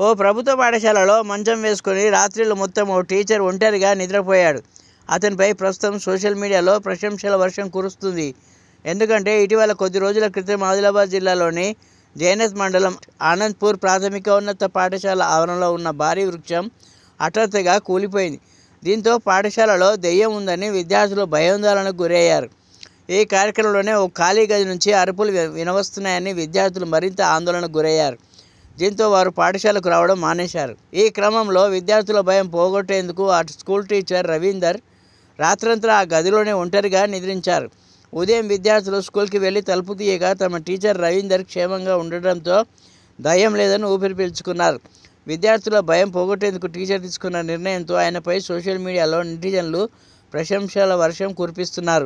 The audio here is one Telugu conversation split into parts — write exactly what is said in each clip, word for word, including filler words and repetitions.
ప్రభుత్వ పాఠశాలలో మంచం వేసుకొని రాత్రిళ్ళు మొత్తం ఓ టీచర్ ఒంటరిగా నిద్రపోయాడు. అతనిపై ప్రస్తుతం సోషల్ మీడియాలో ప్రశంసల వర్షం కురుస్తుంది. ఎందుకంటే ఇటీవల కొద్ది రోజుల క్రితం ఆదిలాబాద్ జిల్లాలోని జైనత్ మండలం ఆనంద్పూర్ ప్రాథమికోన్నత పాఠశాల ఆవరణలో ఉన్న భారీ వృక్షం హఠాత్తుగా కూలిపోయింది. దీంతో పాఠశాలలో దెయ్యం ఉందని విద్యార్థులు భయాందోళనకు గురయ్యారు. ఈ కార్యక్రమంలోనే ఓ ఖాళీ గది నుంచి అరుపులు వినవస్తున్నాయని విద్యార్థులు మరింత ఆందోళనకు గురయ్యారు. దీంతో వారు పాఠశాలకు రావడం మానేశారు. ఈ క్రమంలో విద్యార్థుల భయం పోగొట్టేందుకు ఆ స్కూల్ టీచర్ రవీందర్ రాత్రంతా ఆ గదిలోనే ఒంటరిగా నిద్రించారు. ఉదయం విద్యార్థులు స్కూల్కి వెళ్ళి తలుపు తీయగా తమ టీచర్ రవీందర్ క్షేమంగా ఉండడంతో దయ్యం లేదని ఊపిరి పీల్చుకున్నారు. విద్యార్థుల భయం పోగొట్టేందుకు టీచర్ తీసుకున్న నిర్ణయంతో ఆయనపై సోషల్ మీడియాలో నెటిజన్లు ప్రశంసల వర్షం కురిపిస్తున్నారు.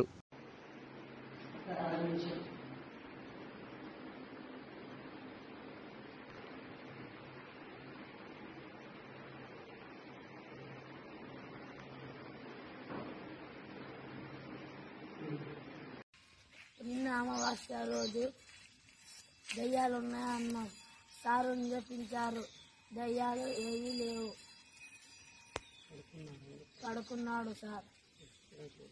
నిన్న అమావాస్య రోజు దయ్యాలు ఉన్నాయన్న సారుని చెప్పించారు. దయ్యాలు ఏవీ లేవు, పడుకున్నాడు సార్.